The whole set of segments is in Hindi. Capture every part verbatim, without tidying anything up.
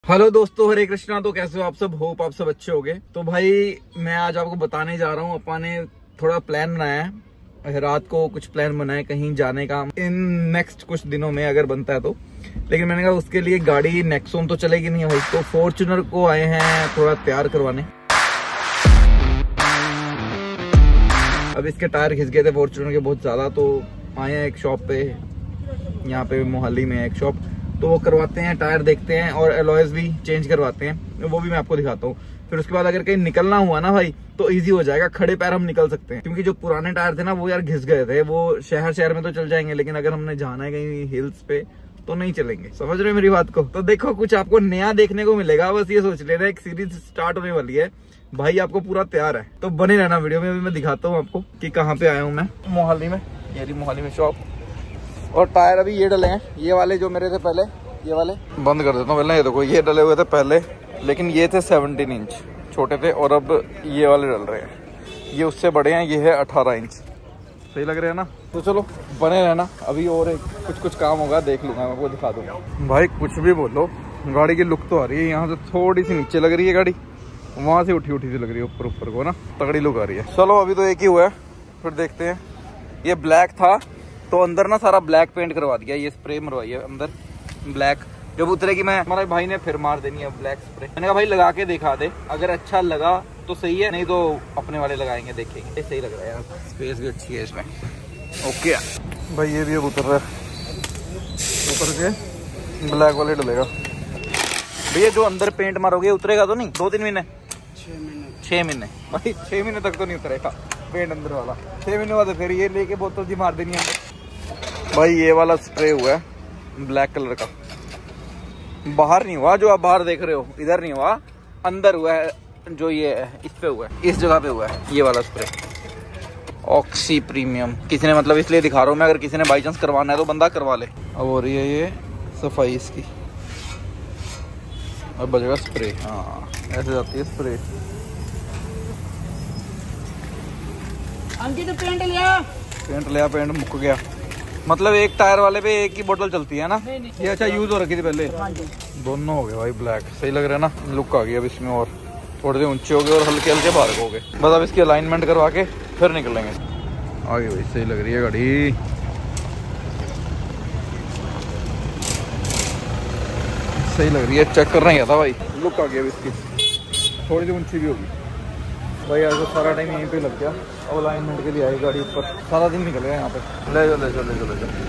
हेलो दोस्तों, हरे कृष्णा। तो कैसे हो आप सब? होप आप सब अच्छे होंगे। तो भाई मैं आज आपको बताने जा रहा हूँ, अपन ने थोड़ा प्लान बनाया है। रात को कुछ प्लान बनाया कहीं जाने का इन नेक्स्ट कुछ दिनों में, अगर बनता है तो। लेकिन मैंने कहा उसके लिए गाड़ी नेक्सॉन तो चलेगी नहीं भाई, तो फॉर्च्यूनर को आए हैं थोड़ा तैयार करवाने। अब इसके टायर घिस गए थे फॉर्च्यूनर के बहुत ज्यादा, तो आए हैं एक शॉप पे, यहाँ पे मोहाली में है एक शॉप, तो वो करवाते हैं, टायर देखते हैं और एलॉयज भी चेंज करवाते हैं। वो भी मैं आपको दिखाता हूँ। फिर उसके बाद अगर कहीं निकलना हुआ ना भाई तो इजी हो जाएगा, खड़े पैर हम निकल सकते हैं। क्योंकि जो पुराने टायर थे ना वो यार घिस गए थे। वो शहर शहर में तो चल जाएंगे, लेकिन अगर हमने जाना है कहीं हिल्स पे तो नहीं चलेंगे। समझ रहे हो मेरी बात को? तो देखो कुछ आपको नया देखने को मिलेगा। बस ये सोच लेना, एक सीरीज स्टार्ट होने वाली है भाई, आपको पूरा तैयार है तो बने रहना वीडियो में। अभी मैं दिखाता हूँ आपको कि कहाँ पे आया हूँ मैं। मोहाली में, ये मोहाली में शॉप। और टायर अभी ये डले हैं, ये वाले जो मेरे थे पहले, ये वाले बंद कर देता हूँ पहले। ये देखो, ये डले हुए थे पहले, लेकिन ये थे सेवनटीन इंच छोटे थे, और अब ये वाले डल रहे हैं। ये उससे बड़े हैं, ये है अठारह इंच। सही लग रहे हैं ना? तो चलो बने रहना, अभी और एक कुछ कुछ काम होगा, देख लूंगा, मैं आपको दिखा दूंगा। भाई कुछ भी बोलो, गाड़ी की लुक तो आ रही है। यहाँ से थोड़ी सी नीचे लग रही है गाड़ी, वहाँ से उठी उठी सी लग रही है ऊपर ऊपर को ना, तगड़ी लुक आ रही है। चलो अभी तो एक ही हुआ है, फिर देखते हैं। ये ब्लैक था तो अंदर ना सारा ब्लैक पेंट करवा दिया, ये स्प्रे मरवाई है अंदर ब्लैक। जब उतरेगी मैं, हमारे भाई ने फिर मार देनी है ब्लैक स्प्रे। मैंने कहा भाई लगा के दिखा दे, अगर अच्छा लगा तो सही है, नहीं तो अपने वाले लगाएंगे, देखेंगे। ये सही लग रहा है यार, स्पेस भी अच्छी है इसमें। ओके भाई, ये भी अब उतर रहा है, उतर के ब्लैक वाले डलेगा। भैया जो अंदर पेंट मारोगे उतरेगा तो नहीं? दो तीन महीने छह महीने छह महीने भाई छह महीने तक तो नहीं उतरेगा पेंट अंदर वाला। छह महीने बाद फिर ये लेके बोतल जी मार देनी है भाई। ये वाला स्प्रे हुआ है ब्लैक कलर का, बाहर नहीं हुआ जो आप बाहर देख रहे हो, इधर नहीं हुआ, अंदर हुआ है। जो ये है इस पे हुआ है, इस जगह पे हुआ है ये वाला स्प्रे, ऑक्सी प्रीमियम। किसी ने मतलब इसलिए दिखा रहा हूँ मैं, अगर किसी ने बाई चांस करवाना है तो बंदा करवा ले। अब हो रही है ये सफाई इसकी, अब बजेगा स्प्रे। हाँ ऐसे जाती है स्प्रे। अंकित पेंट लिया, पेंट लिया, पेंट मुक गया। मतलब एक टायर वाले पे एक ही बोतल चलती है ना? ये अच्छा यूज हो रखी थी पहले। दोनों हो गए भाई ब्लैक, सही लग रहा है ना? लुक आ गई अब इसमें, और थोड़े से ऊंचे हो गए और हल्के हल्के बाहर हो गए। बस अब इसकी अलाइनमेंट करवा के फिर निकलेंगे आगे। भाई सही लग रही है गाड़ी, सही लग रही है। चेक करना ही था भाई, लुक आ गया अब इसकी, थोड़ी सी ऊंची भी होगी भाई। आज तो सारा टाइम यहीं पे लग गया, अब अलाइनमेंट के लिए आई गाड़ी ऊपर, सारा दिन निकल गया यहाँ पे। ले जाओ ले जाओ ले जाओ ले जाओ,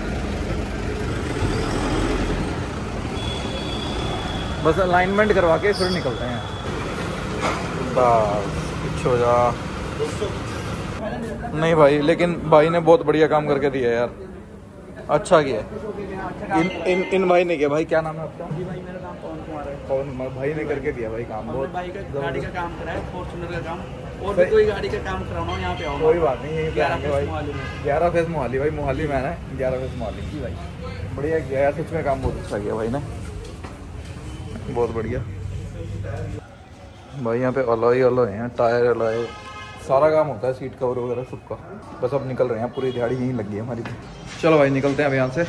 बस अलाइनमेंट करवा के फिर निकलते हैं। बस पीछे हो जा। नहीं भाई, लेकिन भाई ने बहुत बढ़िया काम करके दिया यार, अच्छा किया। इन इन इन भाई ने किया। भाई क्या नाम है आपका? जी भाई मेरा नाम पवन कुमार है। पवन भाई ने करके दिया भाई काम, बहुत भाई का गाड़ी का काम करा है, फॉर्च्यूनर का काम, और भी कोई गाड़ी का काम कराना हो यहाँ पे आओ। कोई बात नहीं, यहीं पे आएंगे भाई। ग्यारह ग्यारह फेस मोहाली भाई, मोहाली में है, ग्यारह फेस मोहाली। जी भाई बढ़िया किया यार, सच में काम बहुत अच्छा किया भाई ने, बहुत बढ़िया भाई। यहाँ पे अलॉय अलॉय हैं, टायर अलॉय, सारा काम होता है, सीट कवर वगैरह सबका। बस अब निकल रहे हैं, पूरी दिहाड़ी यहीं लगी है हमारी। चलो भाई निकलते हैं अब यहाँ से।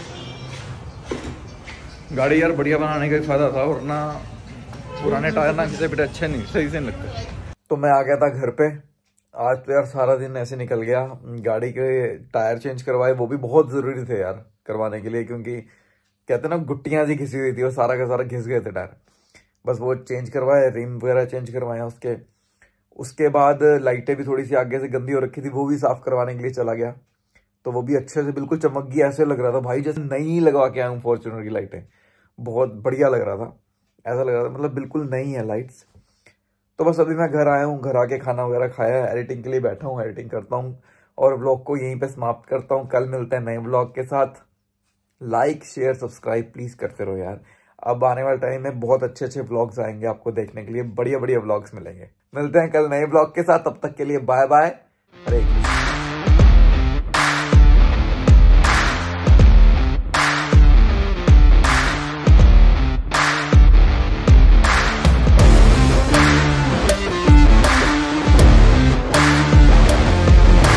गाड़ी यार बढ़िया बनाने का फायदा था, वरना पुराने टायर ना किसी पे अच्छे नहीं, सही से नहीं लगते। तो मैं आ गया था घर पे। आज तो यार सारा दिन ऐसे निकल गया, गाड़ी के टायर चेंज करवाए, वो भी बहुत जरूरी थे यार करवाने के लिए, क्योंकि कहते ना गुट्टियां सी घिसी हुई थी और सारा का सारा घिस गए थे टायर। बस वो चेंज करवाए, रिम वगैरह चेंज करवाए उसके। उसके बाद लाइटें भी थोड़ी सी आगे से गंदी हो रखी थी, वो भी साफ करवाने के लिए चला गया, तो वो भी अच्छे से बिल्कुल चमक गई। ऐसे लग रहा था भाई जैसे नई लगवा के आया हूँ फॉर्च्यूनर की लाइटें, बहुत बढ़िया लग रहा था। ऐसा लग रहा था मतलब बिल्कुल नई है लाइट्स। तो बस अभी मैं घर आया हूँ, घर आके खाना वगैरह खाया, एडिटिंग के लिए बैठा हूँ, एडिटिंग करता हूँ और व्लॉग को यहीं पे समाप्त करता हूँ। कल मिलते हैं नए व्लॉग के साथ। लाइक शेयर सब्सक्राइब प्लीज करते रहो यार। अब आने वाले टाइम में बहुत अच्छे अच्छे व्लॉग्स आएंगे आपको देखने के लिए, बढ़िया बढ़िया व्लॉग्स मिलेंगे। मिलते हैं कल नए व्लॉग के साथ, तब तक के लिए बाय बाय, हरे।